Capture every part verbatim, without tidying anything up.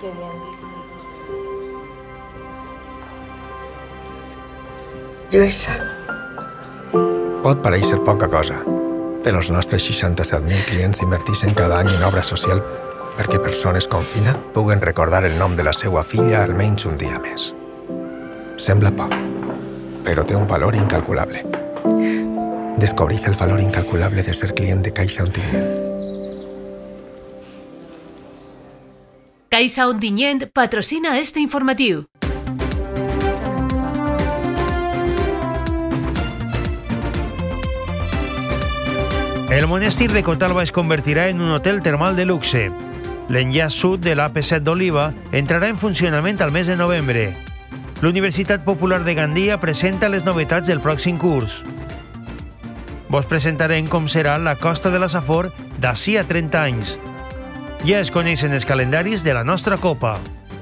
Qué bien. Lluïsa. Pot parèixer poca cosa, però els nostres seixanta-set mil clients inverteixen cada any en obra social perquè persones com Fina puguen recordar el nom de la seva filla almenys un dia més. Sembla poc, però té un valor incalculable. Descobreix el valor incalculable de ser client de Caixa Ontinyent. Caixa Ontinyent patrocina este informatiu. El monestir de Cotalba es convertirà en un hotel termal de luxe. L'enllaç sud de l'A P set d'Oliva entrarà en funcionament al mes de novembre. L'Universitat Popular de Gandia presenta les novetats del pròxim curs. Vos presentarem com serà la Costa de la Safor d'ací a trenta anys. Ja es coneixen els calendaris de la nostra Copa.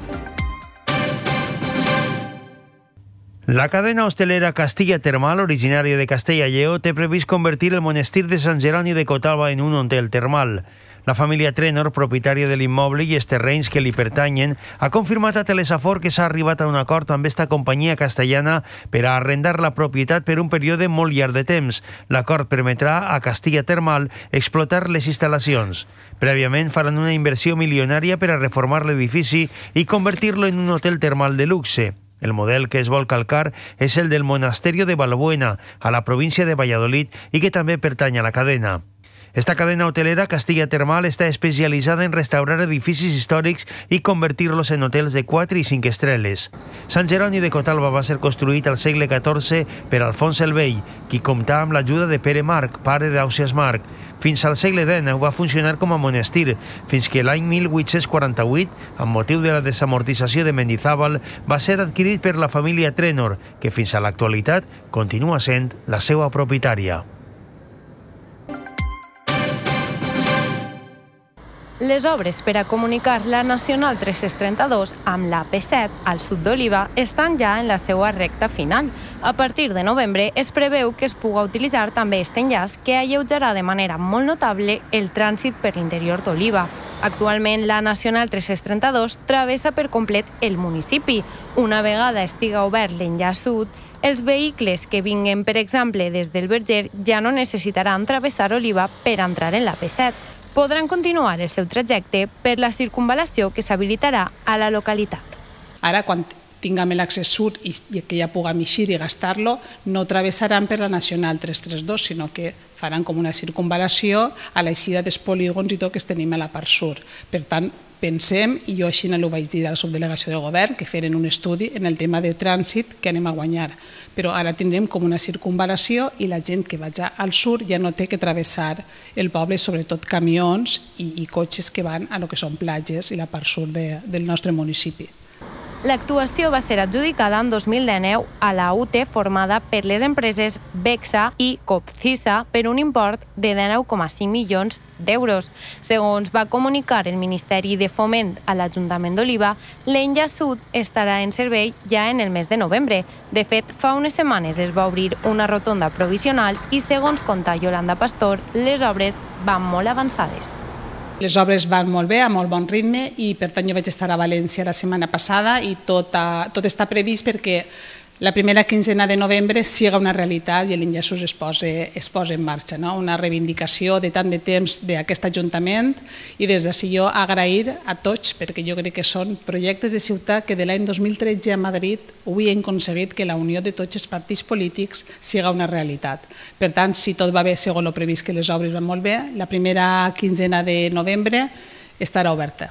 La cadena hostelera Castilla Termal, originària de Castella i Lleó, té previst convertir el monestir de Sant Jeroni de Cotalba en un hotel termal. La família Trenor, propietària de l'immoble i els terrenys que li pertanyen, ha confirmat a Telesafor que s'ha arribat a un acord amb esta companyia castellana per a arrendar la propietat per un període molt llarg de temps. L'acord permetrà a Castilla Termal explotar les instal·lacions. Prèviament faran una inversió milionària per a reformar l'edifici i convertir-lo en un hotel termal de luxe. El model que es vol calcar és el del Monasterio de Balbuena, a la província de Valladolid, i que també pertany a la cadena. Esta cadena hotelera Castilla Termal està especialitzada en restaurar edificis històrics i convertir-los en hotels de quatre i cinc estrelles. Sant Jeroni de Cotalba va ser construït al segle catorze per Alfons el Vell, qui comptà amb l'ajuda de Pere Marc, pare d'Ausiàs Marc. Fins al segle dinou va funcionar com a monestir, fins que l'any mil vuit-cents quaranta-vuit, amb motiu de la desamortització de Mendizábal, va ser adquirit per la família Trenor, que fins a l'actualitat continua sent la seva propietària. Les obres per a comunicar la Nacional tres-cents trenta-dos amb l'A P set al sud d'Oliva estan ja en la seva recta final. A partir de novembre es preveu que es puga utilitzar també aquest enllaç que alleujarà de manera molt notable el trànsit per l'interior d'Oliva. Actualment, la Nacional tres-cents trenta-dos travessa per complet el municipi. Una vegada estiga obert l'enllaç sud, els vehicles que vinguen, per exemple, des del Verger ja no necessitaran travessar Oliva per entrar en l'A P set. Podran continuar el seu trajecte per la circunvalació que s'habilitarà a la localitat. Ara, quan tinguem l'accés sud i que ja puguem eixir i gastar-lo, no travessaran per la Nacional tres-cents trenta-dos, sinó que faran com una circunvalació a l'eixida dels polígons i tot que tenim a la part sud. Per tant, pensem, i jo així ho vaig dir a la subdelegació del govern, que feren un estudi en el tema de trànsit que anem a guanyar. Però ara tindrem com una circunvalació i la gent que vaig al sud ja no té que travessar el poble, sobretot camions i, i cotxes que van a lo que són platges i la part sud de, del nostre municipi. L'actuació va ser adjudicada en dos mil dinou a la U T formada per les empreses Bexa i Copcisa per un import de dinou coma cinc milions d'euros. Segons va comunicar el Ministeri de Foment a l'Ajuntament d'Oliva, l'enllaç sud estarà en servei ja en el mes de novembre. De fet, fa unes setmanes es va obrir una rotonda provisional i, segons conta Yolanda Pastor, les obres van molt avançades. Les obres van molt bé, a molt bon ritme, i per tant jo vaig estar a València la setmana passada i tot, tot està previst perquè la primera quinzena de novembre siga una realitat i l'enllaç es posa, es posa en marxa. No? Una reivindicació de tant de temps d'aquest Ajuntament i des d'ací jo agrair a tots, perquè jo crec que són projectes de ciutat que de l'any dos mil tretze a Madrid hem aconseguit que la unió de tots els partits polítics siga una realitat. Per tant, si tot va bé segons el previst que les obres van molt bé, la primera quinzena de novembre estarà oberta.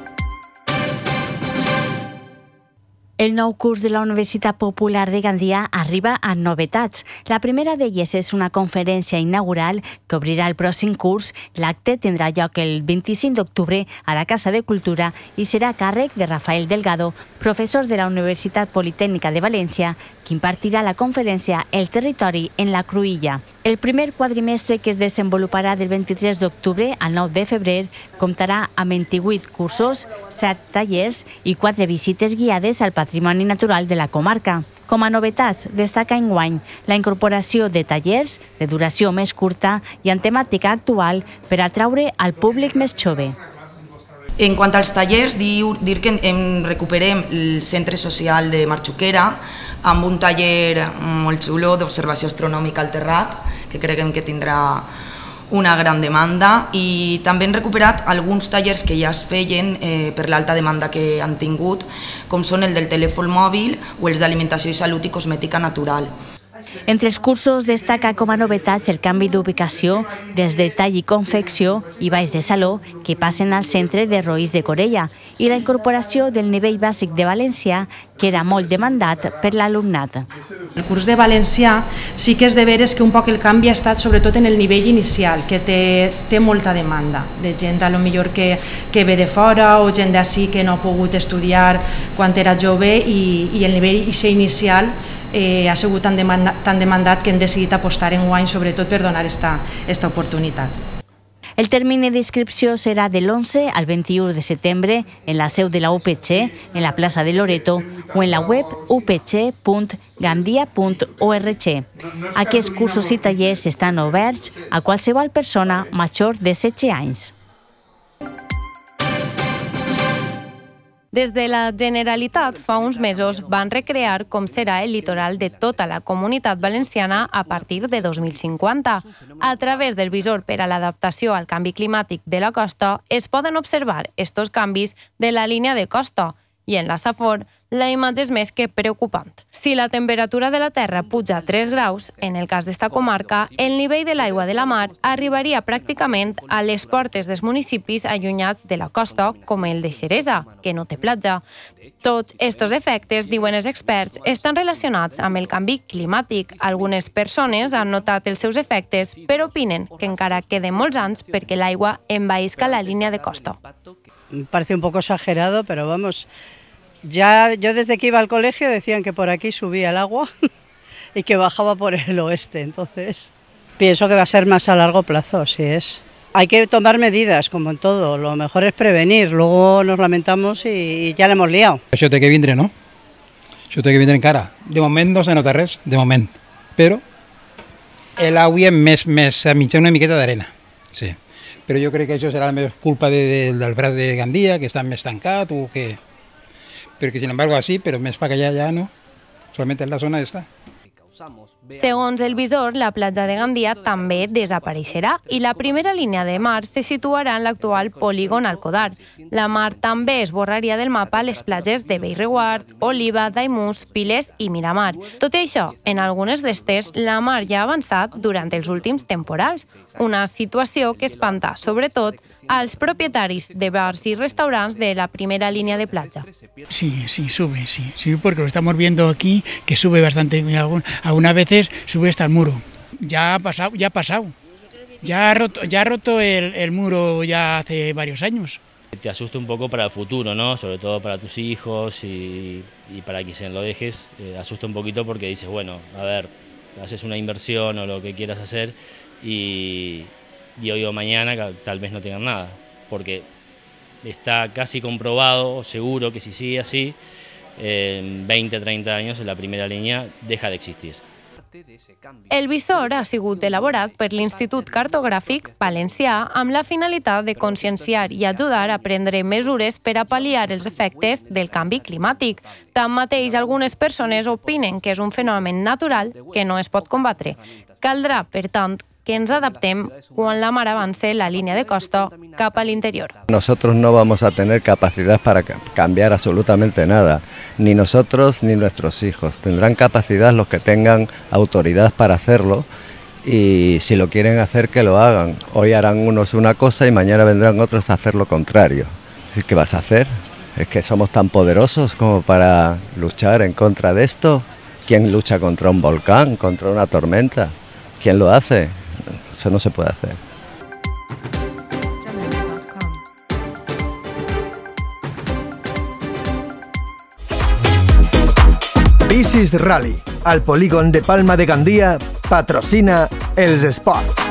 El nou curs de la Universitat Popular de Gandia arriba amb novetats. La primera d'elles és una conferència inaugural que obrirà el pròxim curs. L'acte tindrà lloc el vint-i-cinc d'octubre a la Casa de Cultura i serà a càrrec de Rafael Delgado, professor de la Universitat Politècnica de València, que impartirà la conferència El territori en la cruïlla. El primer quadrimestre, que es desenvoluparà del vint-i-tres d'octubre al nou de febrer, comptarà amb vint-i-vuit cursos, set tallers i quatre visites guiades al patrimoni natural de la comarca. Com a novetats, destaca enguany la incorporació de tallers de duració més curta i en temàtica actual per atraure al públic més jove. En quant als tallers, dir, dir que em recuperem el centre social de Marxuquera amb un taller molt xulo d'observació astronòmica al terrat, que creguem que tindrà una gran demanda, i també hem recuperat alguns tallers que ja es feien eh, per l'alta demanda que han tingut, com són el del telèfon mòbil o els d'alimentació i salut i cosmètica natural. Entre els cursos destaca com a novetats el canvi d'ubicació des de tall i confecció i baix de saló que passen al centre de Roís de Corella i la incorporació del nivell bàsic de valencià que era molt demandat per l'alumnat. El curs de valencià sí que és de veres que un poc el canvi ha estat sobretot en el nivell inicial, que té, té molta demanda de gent a lo millor que, que ve de fora o gent d'ací que no ha pogut estudiar quan era jove i, i el nivell inicial Eh, ha sigut tan, demanda, tan demandat que hem decidit apostar en guany sobretot per donar esta, esta oportunitat. El termini d'inscripció serà de l'onze al vint-i-u de setembre en la seu de la U P C, en la plaça de Loreto o en la web u p c punt gandia punt org. Aquests cursos i tallers estan oberts a qualsevol persona major de setze anys. Des de la Generalitat, fa uns mesos, van recrear com serà el litoral de tota la comunitat valenciana a partir de dos mil cinquanta. A través del visor per a l'adaptació al canvi climàtic de la costa es poden observar estos canvis de la línia de costa i en la Safor la imatge és més que preocupant. Si la temperatura de la Terra puja tres graus, en el cas d'esta comarca, el nivell de l'aigua de la mar arribaria pràcticament a les portes dels municipis allunyats de la costa, com el de Xeresa, que no té platja. Tots estos efectes, diuen els experts, estan relacionats amb el canvi climàtic. Algunes persones han notat els seus efectes, però opinen que encara queden molts anys perquè l'aigua envaïsca la línia de costa. Parece un poco exagerado, pero vamos... Ya yo desde que iba al colegio decían que por aquí subía el agua y que bajaba por el oeste, entonces pienso que va a ser más a largo plazo, si es. Hay que tomar medidas, como en todo, lo mejor es prevenir, luego nos lamentamos y ya l'hemos liado. Això té que vindre, no? Això té que vindre encara. De moment no se nota res, de moment, però l'aigua més, més a mitjà una miqueta d'arena, sí. Però jo crec que això serà més culpa de, de, del braç de Gandia, que està més tancat o que... Pero que sin embargo así, pero més para allá ya no, solamente en la zona esta. Segons el visor, la platja de Gandia també desapareixerà i la primera línia de mar se situarà en l'actual polígon Alcodar. La mar també esborraria del mapa les platges de Bellreguard, Oliva, Daimús, Piles i Miramar. Tot i això, en algunes d'estes, la mar ja ha avançat durant els últims temporals, una situació que espanta, sobretot, als propietaris de bars y restaurantes de la primera línea de playa. Sí, sí, sube, sí, sí, porque lo estamos viendo aquí, que sube bastante, algunas veces sube hasta el muro. Ya ha pasado, ya ha pasado, ya ha roto, ya ha roto el, el muro ya hace varios años. Te asusta un poco para el futuro, ¿no? Sobre todo para tus hijos y, y para quien lo dejes, eh, asusta un poquito porque dices, bueno, a ver, haces una inversión o lo que quieras hacer y... y hoy o mañana tal vez no tengan nada, porque está casi comprobado, seguro que si sigue así, en veinte, treinta años la primera línea deja de existir. El visor ha sigut elaborat per l'Institut Cartogràfic Valencià amb la finalitat de conscienciar i ajudar a prendre mesures per a pal·liar els efectes del canvi climàtic. Tanmateix, algunes persones opinen que és un fenomen natural que no es pot combatre. Caldrà, per tant, que ens adaptem quan la mar avance la línea de costa cap a l'interior. Nosotros no vamos a tener capacidad para cambiar absolutamente nada, ni nosotros ni nuestros hijos. Tendrán capacidad los que tengan autoridad para hacerlo y si lo quieren hacer que lo hagan. Hoy harán unos una cosa y mañana vendrán otros a hacer lo contrario. ¿Qué vas a hacer? ¿Es que somos tan poderosos como para luchar en contra de esto? ¿Quién lucha contra un volcán, contra una tormenta? ¿Quién lo hace? Eso no se puede hacer. Bicis Rally, al polígon de Palma de Gandia, patrocina els esports.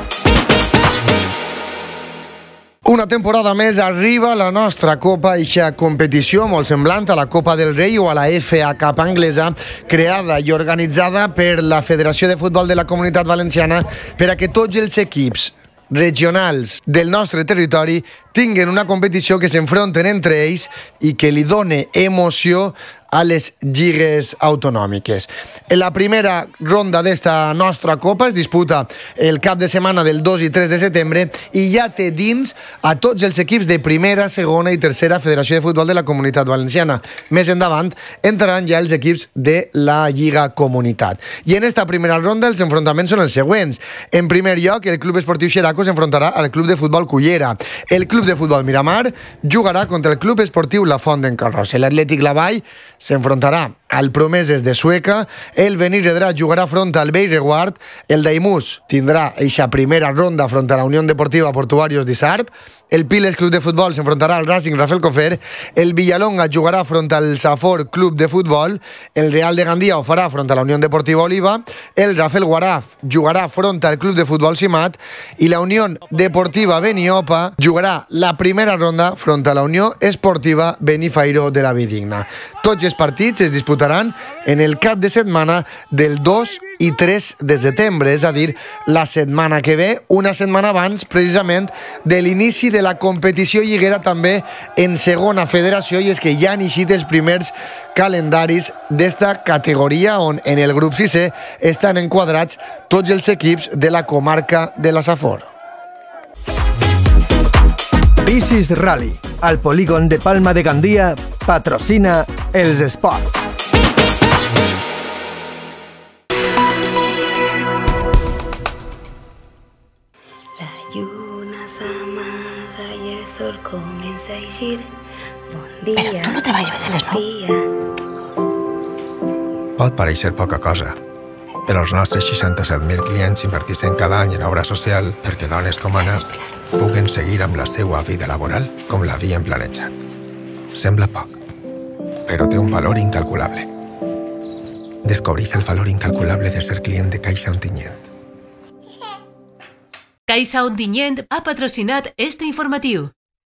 Una temporada més arriba la nostra Copa, eixa competició molt semblant a la Copa del Rei o a la F A Cup anglesa, creada i organitzada per la Federació de Futbol de la Comunitat Valenciana per a que tots els equips regionals del nostre territori tinguen una competició que s'enfronten entre ells i que li done emoció a les lligues autonòmiques. La primera ronda d'esta nostra Copa es disputa el cap de setmana del dos i tres de setembre i ja té dins a tots els equips de primera, segona i tercera Federació de Futbol de la Comunitat Valenciana. Més endavant entraran ja els equips de la Lliga Comunitat. I en esta primera ronda els enfrontaments són els següents. En primer lloc, el Club Esportiu Xeraco s'enfrontarà al Club de Futbol Cullera. El Club de Futbol Miramar jugarà contra el Club Esportiu La Font d'en Carròs. L'Atlètic La Vall s'enfrontarà al Promeses de Sueca, el Benirredrà jugarà front al Bellreguard, el Daimús tindrà eixa primera ronda front a la Unió Deportiva Portuarios d'Isarp, el Piles Club de Futbol s'enfrontarà al Racing Rafael Cofer, el Villalonga jugarà front al Safor Club de Futbol, el Real de Gandia ho farà front a la Unió Deportiva Oliva, el Rafael Guaraf jugarà front al Club de Futbol Simat i la Unió Deportiva Beniopa jugarà la primera ronda front a la Unió Esportiva Benifairó de la Vidigna. Tots els partits es disputaran en el cap de setmana del dos i tres de setembre, és a dir, la setmana que ve, una setmana abans precisament de l'inici de la competició lliguera també en segona federació, i és que ja han eixit els primers calendaris d'esta categoria on en el grup sisè estan enquadrats tots els equips de la comarca de la Safor. Bicis Rally, al polígon de Palma de Gandia, patrocina els esports. La lluna s'amaga i el sol comença a eixir. Bon dia. Però tu no treballaves a les nou? Pot pareixer poca cosa, però els nostres seixanta-set mil clients inverteixen cada any en obra social perquè dones com Anna puguen seguir amb la seva vida laboral com l'havien planejat. Sembla poc, però té un valor incalculable. Descobreix el valor incalculable de ser client de Caixa Ontinyent. Caixa Ontinyent ha patrocinat este informatiu.